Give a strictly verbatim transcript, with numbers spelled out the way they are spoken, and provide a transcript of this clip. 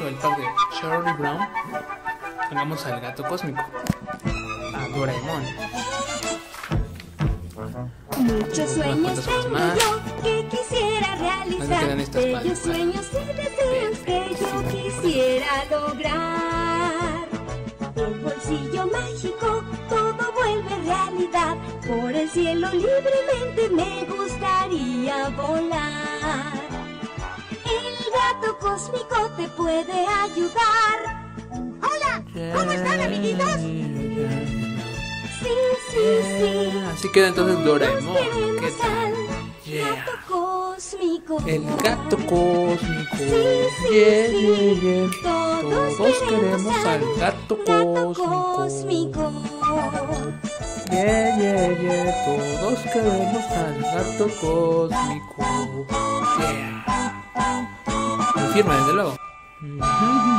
mucho el pack de Charlie Brown, hagamos al gato cósmico, a Doraemon. Muchos sueños tengo yo que quisiera realizar, bellos sueños y deseos que yo quisiera lograr. El bolsillo mágico todo vuelve realidad, por el cielo libremente me gustaría volar. El gato cósmico te puede ayudar. ¡Hola! ¿Cómo están, amiguitos? Sí, sí, sí. Así queda entonces Doraemon. ¿Qué tal? Yeah. Gato cósmico. El gato cósmico. Sí, sí, yeah, sí. yeah, yeah. Todos, Todos queremos queremos al gato cósmico. Yeah, yeah, yeah. Todos queremos al gato cósmico. Yeah. Me firma, desde luego.